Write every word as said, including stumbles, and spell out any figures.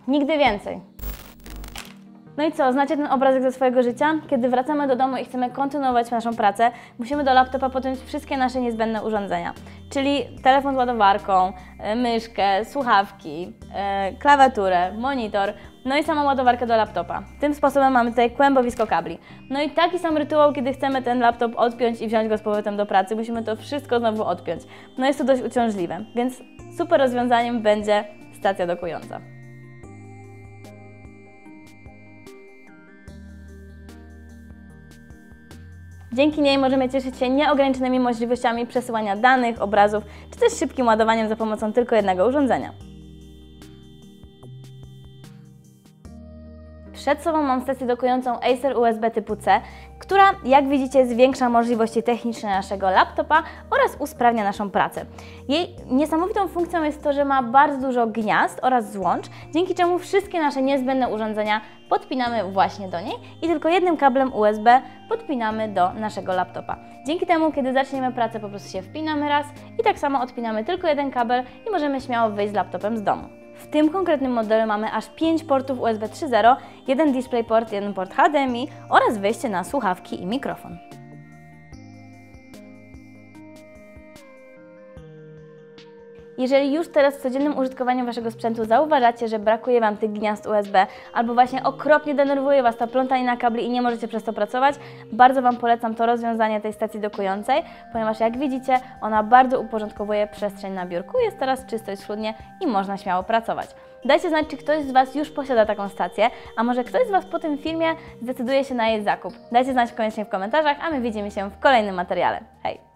Nigdy więcej. No i co, znacie ten obrazek ze swojego życia? Kiedy wracamy do domu i chcemy kontynuować naszą pracę, musimy do laptopa podpiąć wszystkie nasze niezbędne urządzenia, czyli telefon z ładowarką, myszkę, słuchawki, klawiaturę, monitor, no i samą ładowarkę do laptopa. Tym sposobem mamy tutaj kłębowisko kabli. No i taki sam rytuał, kiedy chcemy ten laptop odpiąć i wziąć go z powrotem do pracy, musimy to wszystko znowu odpiąć. No jest to dość uciążliwe, więc super rozwiązaniem będzie stacja dokująca. Dzięki niej możemy cieszyć się nieograniczonymi możliwościami przesyłania danych, obrazów, czy też szybkim ładowaniem za pomocą tylko jednego urządzenia. Przed sobą mam stację dokującą Acer U S B typu C, która, jak widzicie, zwiększa możliwości techniczne naszego laptopa oraz usprawnia naszą pracę. Jej niesamowitą funkcją jest to, że ma bardzo dużo gniazd oraz złącz, dzięki czemu wszystkie nasze niezbędne urządzenia podpinamy właśnie do niej i tylko jednym kablem U S B podpinamy do naszego laptopa. Dzięki temu, kiedy zaczniemy pracę, po prostu się wpinamy raz i tak samo odpinamy tylko jeden kabel i możemy śmiało wyjść z laptopem z domu. W tym konkretnym modelu mamy aż pięć portów U S B trzy zero, jeden DisplayPort, jeden port H D M I oraz wejście na słuchawki i mikrofon. Jeżeli już teraz w codziennym użytkowaniu Waszego sprzętu zauważacie, że brakuje Wam tych gniazd U S B albo właśnie okropnie denerwuje Was ta plątanina kabli i nie możecie przez to pracować, bardzo Wam polecam to rozwiązanie tej stacji dokującej, ponieważ jak widzicie, ona bardzo uporządkowuje przestrzeń na biurku, jest teraz czysto i schludnie i można śmiało pracować. Dajcie znać, czy ktoś z Was już posiada taką stację, a może ktoś z Was po tym filmie zdecyduje się na jej zakup. Dajcie znać koniecznie w komentarzach, a my widzimy się w kolejnym materiale. Hej!